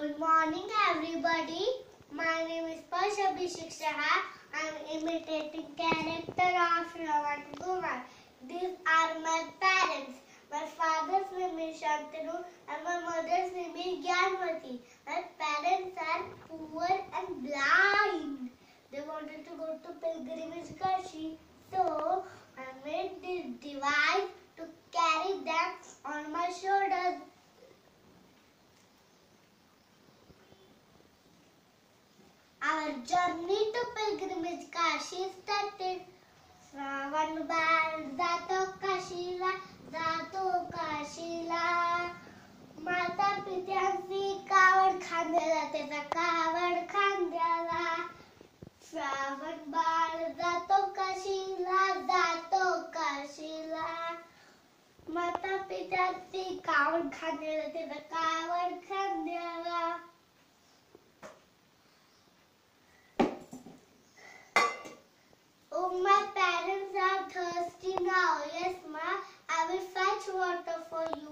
Good morning, everybody. My name is Sparsh Shah. I am imitating character of Shravan Kumar. These are my parents. My father's name is Shantanu and my mother's name is Gyanmati. My parents are poor and blind. They wanted to go to pilgrimage Kashi, so I made this device to carry them on my shoulders. Our journey to pilgrimage Kashi started. Shravan बाळ जातो काशीला, जातो काशीला. माता पित्यांची कावड खांद्याला, त्याचा कावड खांद्याला. श्रावण बाळ जातो काशीला, जातो काशीला. माता पित्यांची कावड खांद्याला, त्याचा कावड खांद्याला. Oh, my parents are thirsty now. Yes, ma. I will fetch water for you.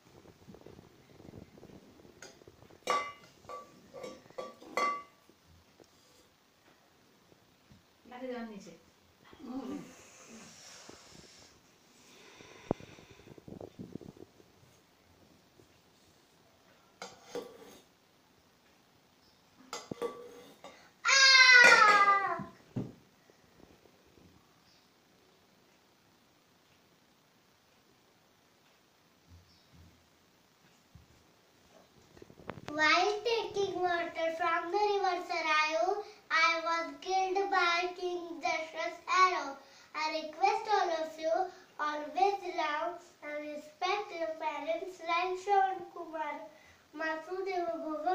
While taking water from the river Sarayu, I was killed by King Dashrath's arrow. I request all of you always love and respect your parents like Shravan Kumar. Masudeva Bhava